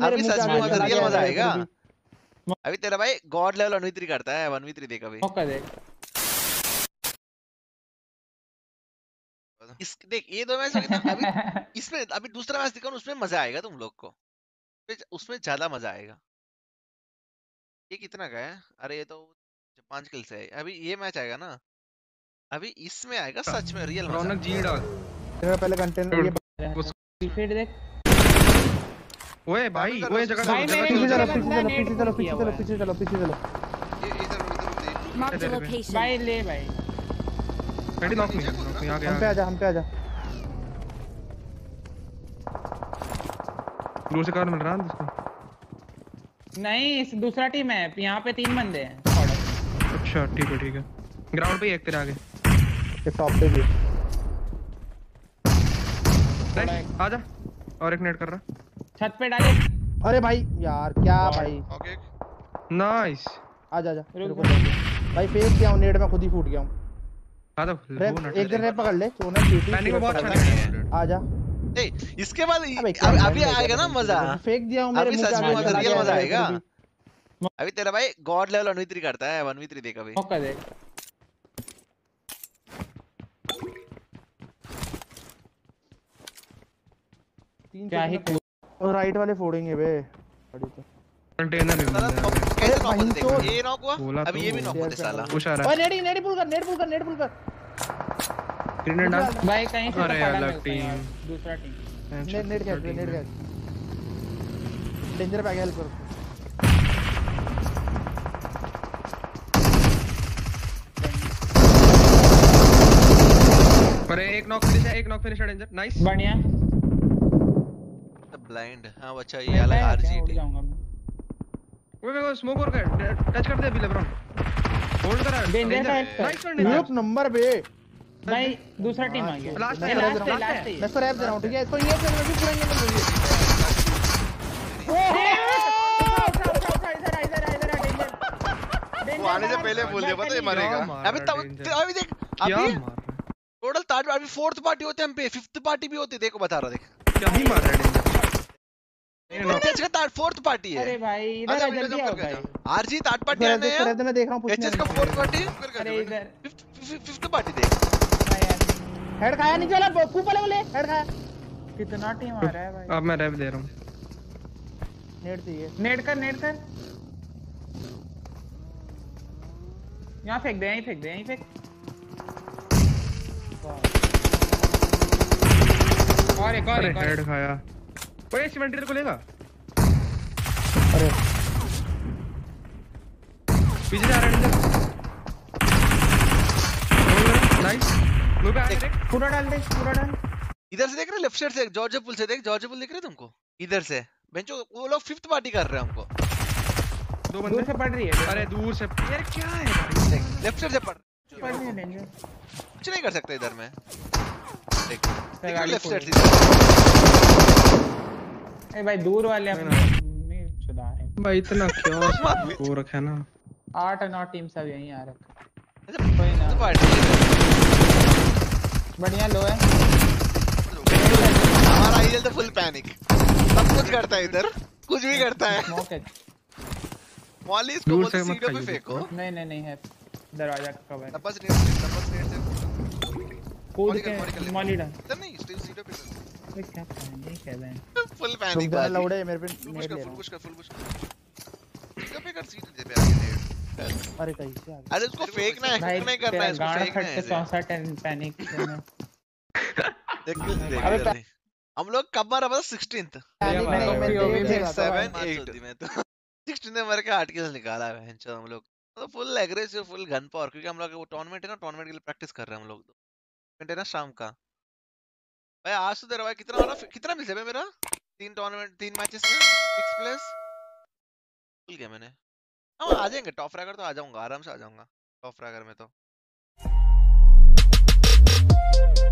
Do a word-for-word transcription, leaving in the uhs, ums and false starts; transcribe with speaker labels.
Speaker 1: मेरे
Speaker 2: अभी
Speaker 1: मुंह
Speaker 2: सच
Speaker 1: पे
Speaker 2: में
Speaker 1: आके
Speaker 2: मजा
Speaker 1: चला
Speaker 2: रियल
Speaker 1: गया
Speaker 2: मजा
Speaker 1: है
Speaker 2: आएगा।
Speaker 1: फिर भी।
Speaker 2: अभी तेरा भाई god level one v three करता है, वन वी थ्री देख अभी
Speaker 3: मौका दे।
Speaker 2: इस देख ये दो मैच ना अभी, इसमें अभी दूसरा मैच दिखाऊं उसमें मजा आएगा तुम लोग को, उसमें ज्यादा मजा आएगा। ये कितना का है? अरे ये तो पांच किल से है। अभी ये मैच आएगा ना, अभी इसमें आएगा सच में रियल मजा।
Speaker 4: रौनक जी डाल
Speaker 1: मेरा पहले कंटेनर ये
Speaker 3: फीड देख।
Speaker 4: ओए भाई ओए जगह
Speaker 3: भाई
Speaker 4: जगह
Speaker 3: मेरे
Speaker 1: पीछे
Speaker 4: जगह
Speaker 1: चलो
Speaker 3: नेट
Speaker 1: पीछे चलो
Speaker 3: बंद
Speaker 1: पीछे
Speaker 3: किया
Speaker 1: चलो
Speaker 3: हुआ
Speaker 1: पीछे
Speaker 3: है।
Speaker 1: चलो पीछे चलो पीछे चलो।
Speaker 2: ये इधर इधर देख
Speaker 5: Mark the
Speaker 4: इधर, इधर।
Speaker 5: location.
Speaker 3: भाई ले भाई।
Speaker 4: रेडी नॉक नहीं नॉक नहीं आ
Speaker 1: हम पे
Speaker 4: गया
Speaker 1: आजा हम पे आजा।
Speaker 4: दूर से कार मिल रहा है इसको।
Speaker 3: नहीं इस दूसरा टीम है, यहाँ पे तीन बंदे हैं।
Speaker 4: अच्छा ठीक है ठीक है ग्राउंड पे ही एक तेरे आगे
Speaker 1: एक टॉप पे भी
Speaker 4: नाइस आजा और एक नेट कर रहा
Speaker 3: छत पे डाले।
Speaker 1: अरे भाई यार क्या भाई
Speaker 2: ओके
Speaker 4: नाइस
Speaker 1: आजा आजा मेरे
Speaker 3: रुक
Speaker 1: को भाई फेंक दिया हूं नेट में खुद ही फूट गया हूं।
Speaker 4: आ जा
Speaker 1: रैप एक दिन रैप पकड़ ले सोना पीटी
Speaker 4: पैनिक में बहुत अच्छा है
Speaker 1: आजा।
Speaker 2: ए इसके बाद
Speaker 1: अबे
Speaker 2: अभी
Speaker 1: क्या
Speaker 2: अभी
Speaker 1: है,
Speaker 2: आएगा ना मजा।
Speaker 1: फेंक दिया हूं मेरे
Speaker 2: अभी
Speaker 1: मुंह
Speaker 2: सच
Speaker 1: पे
Speaker 2: में
Speaker 1: आके
Speaker 2: मजा
Speaker 1: चला
Speaker 2: रियल
Speaker 1: गया
Speaker 2: मजा
Speaker 1: है
Speaker 2: आएगा।
Speaker 1: फिर भी।
Speaker 2: अभी तेरा भाई god level one v three करता है, वन वी थ्री देख अभी
Speaker 3: मौका दे।
Speaker 1: तीन
Speaker 3: क्या ही
Speaker 1: सेकंड और राइट वाले फोड़ेंगे बे बड़ी तो
Speaker 4: कंटेनर में
Speaker 2: साला
Speaker 4: मिल
Speaker 2: तो कैसे नॉक होते
Speaker 1: तो-
Speaker 2: देख, ये नॉक हुआ
Speaker 4: बोला
Speaker 2: अभी
Speaker 4: तो
Speaker 2: ये भी नॉक
Speaker 1: शेयर
Speaker 2: होते
Speaker 1: कर
Speaker 2: साला।
Speaker 1: रहा
Speaker 4: पुश आ रहा
Speaker 1: ओए
Speaker 4: है
Speaker 1: नेट नेट पुल कर नेट पुल कर नेट पुल कर
Speaker 4: ग्रेनेड डाल
Speaker 3: भाई कहीं से तो
Speaker 4: अरे
Speaker 3: पड़ा
Speaker 4: अलग
Speaker 3: मेरे को
Speaker 4: टीम।
Speaker 3: यार, दूसरा टीम।
Speaker 1: नेट नेट खेल नेट खेल डेंजर पे आके हेल्प कर।
Speaker 4: अरे एक नॉक फिनिश है एक नॉक फिनिश है डेंजर नाइस
Speaker 3: बढ़िया।
Speaker 2: ब्लाइंड हाँ अच्छा ये अलग आरजीटी।
Speaker 3: जाऊंगा मैं।
Speaker 4: ओए मेरे को स्मोक और कर टच कर दे अभी लेब्रॉन होल्ड करा
Speaker 3: डेंजर का
Speaker 4: नाइस वन
Speaker 1: एक
Speaker 4: डेंजर
Speaker 1: नंबर बे
Speaker 3: भाई दूसरा टीम आ गया।
Speaker 4: लास्ट
Speaker 1: मैं
Speaker 4: है
Speaker 1: लास्ट
Speaker 3: लास्ट
Speaker 1: है,
Speaker 3: है लास्ट है।
Speaker 1: मैं इसको रैप दे रहा हूं ठीक है इसको ये फिर मैं भी पूरा नहीं कर
Speaker 2: वो आने से पहले बोल दिया पता है मरेगा। अभी तब अभी देख
Speaker 4: क्या
Speaker 2: अभी
Speaker 4: मार
Speaker 2: टोटल थर्ड अभी फोर्थ पार्टी होते हैं हम पे, फिफ्थ पार्टी भी होती है देखो बता रहा देख।
Speaker 4: क्या ही मार रहा है डेंजर
Speaker 2: एचएच का थर्ड फोर्थ पार्टी है।
Speaker 3: अरे भाई इधर आ जल्दी आओ भाई।
Speaker 2: आरजी थर्ड पार्टी
Speaker 1: रहा
Speaker 2: आने
Speaker 1: हूं
Speaker 2: हैं,
Speaker 1: रैप मैं देख रहा हूं पूछने
Speaker 2: एचएच का फोर्थ पार्टी,
Speaker 3: अरे इधर
Speaker 2: फिफ्थ पार्टी देख।
Speaker 1: हेड खाया नीचे वाला खूब वाले बोले हेड खाया।
Speaker 3: कितना टीम आ रहा है भाई।
Speaker 4: अब मैं रैप दे रहा हूं
Speaker 1: नेट चाहिए
Speaker 3: नेट कर नेट कर। यहाँ फेंक दे यहीं फेंक दे यहीं फेंक। और एक और
Speaker 4: अरे
Speaker 3: एक और
Speaker 4: हेड खाया ओए इस वेंटिलेटर को लेगा
Speaker 1: अरे
Speaker 4: पीछे जा रहा है डेंजर नाइस मुंह पे आ गया
Speaker 3: पूरा डाल दे पूरा डाल।
Speaker 2: इधर से देख रहे लेफ्ट साइड से जॉर्ज पुल से देख, जॉर्ज पुल दिख रहे तुमको इधर से बेंचो वो लोग फिफ्थ पार्टी कर रहे हैं हमको।
Speaker 4: दो
Speaker 3: दूर
Speaker 4: बंदे
Speaker 3: से पड़ रही है।
Speaker 4: अरे दूर से यार क्या है भाई
Speaker 2: देख लेफ्ट साइड से पड़
Speaker 3: पड़ रही है डेंजर।
Speaker 2: कुछ नहीं कर सकते इधर में देख देख
Speaker 3: गाड़ी
Speaker 2: लेफ्ट साइड
Speaker 3: खोल।
Speaker 2: से।
Speaker 3: ए भाई दूर वाले अपने नहीं सुधार है।
Speaker 4: भाई इतना क्यों हो रखा है ना
Speaker 3: आठ नौ टीम सब यहीं आ रखा है।
Speaker 2: अच्छा
Speaker 3: कोई ना
Speaker 2: तो पार्टी
Speaker 3: बढ़िया लो है।
Speaker 2: हमारा आईएल तो फुल पैनिक, सब कुछ करता है इधर, कुछ भी करता है।
Speaker 3: मौके
Speaker 2: मॉली इसको
Speaker 4: दूर
Speaker 2: बोलते
Speaker 4: से मत
Speaker 2: सीढ़ियों पे
Speaker 4: खाइए।
Speaker 2: फेंको।
Speaker 3: नहीं नहीं नहीं है दरवाजा कवर।
Speaker 2: तपस नेट से तपस नेट से
Speaker 3: कूद
Speaker 2: मॉली कर, मॉली कर
Speaker 3: के
Speaker 2: ले।
Speaker 3: मॉली डाल।
Speaker 2: इधर नहीं स्टील सीढ़ियों पे कर।
Speaker 3: ये क्या नहीं कह रहे हैं।
Speaker 2: फुल
Speaker 1: रुक
Speaker 2: पैनिक
Speaker 1: जा
Speaker 2: बाजी।
Speaker 1: लौड़े मेरे पे
Speaker 2: फुल
Speaker 1: नेट
Speaker 2: पुश
Speaker 1: ले
Speaker 2: कर,
Speaker 1: रहा
Speaker 2: फुल
Speaker 1: हूं।
Speaker 2: पुश कर, फुल पुश कर। सीढ़ियों पे कर सीढ़ी पे आगे नेट।
Speaker 1: अरे कहीं से आ गया।
Speaker 2: अरे उसको फेंकना है,
Speaker 3: भाई
Speaker 2: कुक नहीं करना है, इसको
Speaker 3: गाना
Speaker 2: फेंकना
Speaker 3: फट
Speaker 2: है
Speaker 3: के
Speaker 2: ऐसे।
Speaker 3: चौसठ एंड पैनिक में।
Speaker 2: देख देख
Speaker 1: अबे
Speaker 2: जल्दी। हम लोग कब मारा पता सिक्सटीन्थ
Speaker 1: पैनिक नहीं मैं
Speaker 3: पीओवी
Speaker 1: देख
Speaker 3: में
Speaker 1: रहा था भाई।
Speaker 2: सेवन एट में तो सिक्सटीन में मर के आठ किल्स निकाला है भैंचो हम लोग। तो full aggressive full gun power, क्योंकि हम लोग वो टूर्नामेंट है ना, टूर्नामेंट के लिए प्रैक्टिस कर रहे हैं हम लोग। तो है ना शाम का भाई। आज तो तेरा भाई कितना वाला कितना मिल है मेरा तीन टूर्नामेंट तीन मैचेस में सिक्स प्लेस भूल गया मैंने। हम आ जाएंगे टॉप फ्रैगर तो आ जाऊंगा, आराम से आ जाऊंगा टॉप फ्रैगर में तो।